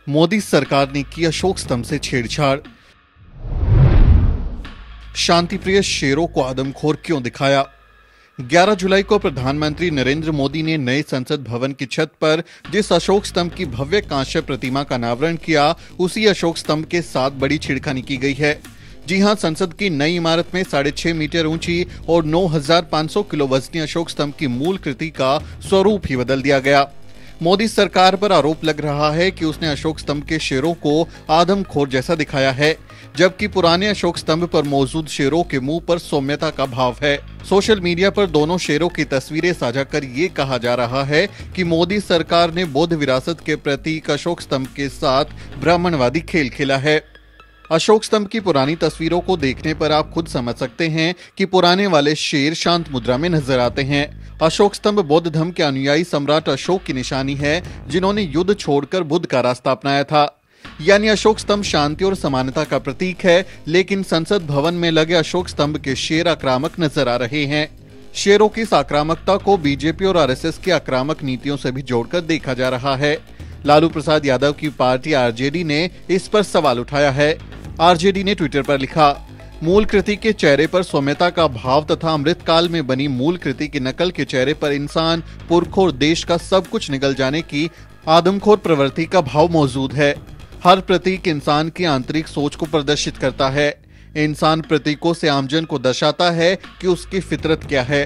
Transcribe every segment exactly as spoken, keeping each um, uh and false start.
मोदी सरकार ने की अशोक स्तंभ से छेड़छाड़। शांतिप्रिय शेरों को आदमखोर क्यों दिखाया। ग्यारह जुलाई को प्रधानमंत्री नरेंद्र मोदी ने नए संसद भवन की छत पर जिस अशोक स्तंभ की भव्य कांस्य प्रतिमा का अनावरण किया, उसी अशोक स्तंभ के साथ बड़ी छेड़खानी की गई है। जी हां, संसद की नई इमारत में साढ़े छह मीटर ऊंची और नौ हजार पांच सौ किलो वजनी अशोक स्तंभ की मूल कृति का स्वरूप ही बदल दिया गया। मोदी सरकार पर आरोप लग रहा है कि उसने अशोक स्तंभ के शेरों को आदमखोर जैसा दिखाया है, जबकि पुराने अशोक स्तंभ पर मौजूद शेरों के मुंह पर सौम्यता का भाव है। सोशल मीडिया पर दोनों शेरों की तस्वीरें साझा कर ये कहा जा रहा है कि मोदी सरकार ने बौद्ध विरासत के प्रतीक अशोक स्तंभ के साथ ब्राह्मणवादी खेल खेला है। अशोक स्तंभ की पुरानी तस्वीरों को देखने पर आप खुद समझ सकते हैं कि पुराने वाले शेर शांत मुद्रा में नजर आते हैं। अशोक स्तंभ बौद्ध धर्म के अनुयायी सम्राट अशोक की निशानी है, जिन्होंने युद्ध छोड़कर बुद्ध का रास्ता अपनाया था। यानी अशोक स्तंभ शांति और समानता का प्रतीक है, लेकिन संसद भवन में लगे अशोक स्तंभ के शेर आक्रामक नजर आ रहे हैं। शेरों की इस आक्रामकता को बीजेपी और आरएसएस की आक्रामक नीतियों से भी जोड़कर देखा जा रहा है। लालू प्रसाद यादव की पार्टी आरजेडी ने इस पर सवाल उठाया है। आरजेडी ने ट्विटर पर लिखा, मूल कृति के चेहरे पर सौम्यता का भाव तथा अमृतकाल में बनी मूल कृति की नकल के चेहरे पर इंसान, पुरख और देश का सब कुछ निगल जाने की आदमखोर प्रवृत्ति का भाव मौजूद है। हर प्रतीक इंसान की आंतरिक सोच को प्रदर्शित करता है। इंसान प्रतीकों से आमजन को दर्शाता है कि उसकी फितरत क्या है।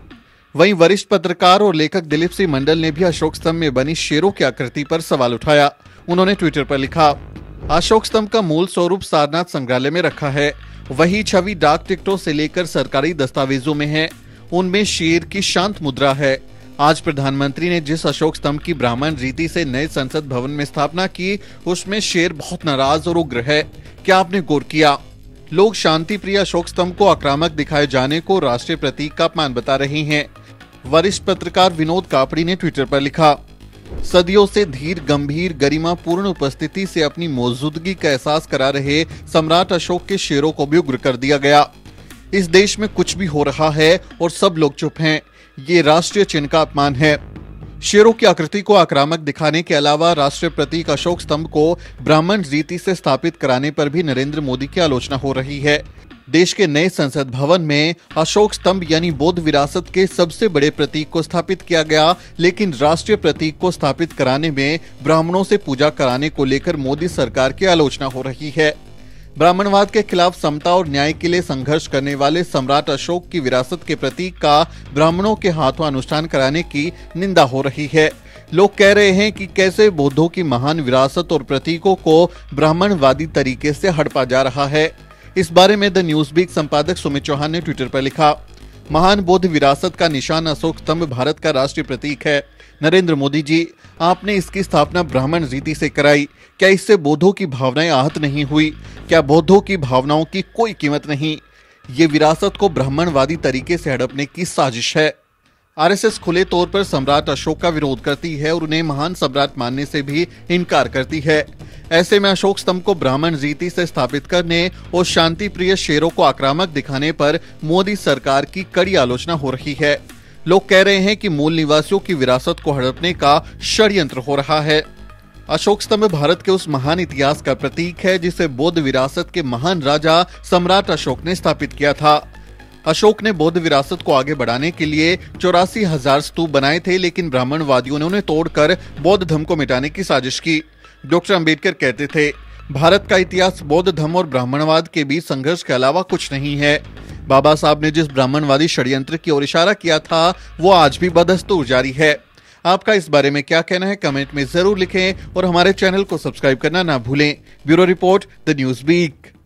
वहीं वरिष्ठ पत्रकार और लेखक दिलीप सिंह मंडल ने भी अशोक स्तंभ में बनी शेरों की आकृति पर सवाल उठाया। उन्होंने ट्विटर पर लिखा, अशोक स्तंभ का मूल स्वरूप सारनाथ संग्रहालय में रखा है। वही छवि डाक टिकटों से लेकर सरकारी दस्तावेजों में है। उनमें शेर की शांत मुद्रा है। आज प्रधानमंत्री ने जिस अशोक स्तंभ की ब्राह्मण रीति से नए संसद भवन में स्थापना की, उसमें शेर बहुत नाराज और उग्र है। क्या आपने गौर किया? लोग शांति प्रिय अशोक स्तंभ को आक्रामक दिखाए जाने को राष्ट्रीय प्रतीक का अपमान बता रहे हैं। वरिष्ठ पत्रकार विनोद कापड़ी ने ट्विटर पर लिखा, सदियों से धीर, गंभीर, गरिमापूर्ण उपस्थिति से अपनी मौजूदगी का एहसास करा रहे सम्राट अशोक के शेरों को भी उग्र कर दिया गया। इस देश में कुछ भी हो रहा है और सब लोग चुप हैं। ये राष्ट्रीय चिन्ह का अपमान है। शेरों की आकृति को आक्रामक दिखाने के अलावा राष्ट्रीय प्रतीक अशोक स्तंभ को ब्राह्मण रीति से स्थापित कराने पर भी नरेंद्र मोदी की आलोचना हो रही है। देश के नए संसद भवन में अशोक स्तंभ यानी बौद्ध विरासत के सबसे बड़े प्रतीक को स्थापित किया गया, लेकिन राष्ट्रीय प्रतीक को स्थापित कराने में ब्राह्मणों से पूजा कराने को लेकर मोदी सरकार की आलोचना हो रही है। ब्राह्मणवाद के खिलाफ समता और न्याय के लिए संघर्ष करने वाले सम्राट अशोक की विरासत के प्रतीक का ब्राह्मणों के हाथों अनुष्ठान कराने की निंदा हो रही है। लोग कह रहे हैं कि कैसे बौद्धों की महान विरासत और प्रतीकों को ब्राह्मणवादी तरीके से हड़पा जा रहा है। इस बारे में द न्यूज वीक संपादक सुमित चौहान ने ट्विटर पर लिखा, महान बौद्ध विरासत का निशान अशोक स्तंभ भारत का राष्ट्रीय प्रतीक है। नरेंद्र मोदी जी, आपने इसकी स्थापना ब्राह्मण रीति से कराई। क्या इससे बौद्धों की भावनाएं आहत नहीं हुई? क्या बौद्धों की भावनाओं की कोई कीमत नहीं? ये विरासत को ब्राह्मणवादी तरीके से हड़पने की साजिश है। आरएसएस खुले तौर पर सम्राट अशोक का विरोध करती है और उन्हें महान सम्राट मानने से भी इनकार करती है। ऐसे में अशोक स्तंभ को ब्राह्मण रीति से स्थापित करने और शांति प्रिय शेरों को आक्रामक दिखाने पर मोदी सरकार की कड़ी आलोचना हो रही है। लोग कह रहे हैं कि मूल निवासियों की विरासत को हड़पने का षड्यंत्र हो रहा है। अशोक स्तंभ भारत के उस महान इतिहास का प्रतीक है जिसे बौद्ध विरासत के महान राजा सम्राट अशोक ने स्थापित किया था। अशोक ने बौद्ध विरासत को आगे बढ़ाने के लिए चौरासी हजार स्तूप बनाए थे, लेकिन ब्राह्मणवादियों ने उन्हें तोड़कर बौद्ध धर्म को मिटाने की साजिश की। डॉक्टर अंबेडकर कहते थे, भारत का इतिहास बौद्ध धर्म और ब्राह्मणवाद के बीच संघर्ष के अलावा कुछ नहीं है। बाबा साहब ने जिस ब्राह्मणवादी षड्यंत्र की ओर इशारा किया था, वो आज भी बदस्तूर जारी है। आपका इस बारे में क्या कहना है, कमेंट में जरूर लिखें और हमारे चैनल को सब्सक्राइब करना ना भूलें। Bureau report, the News week.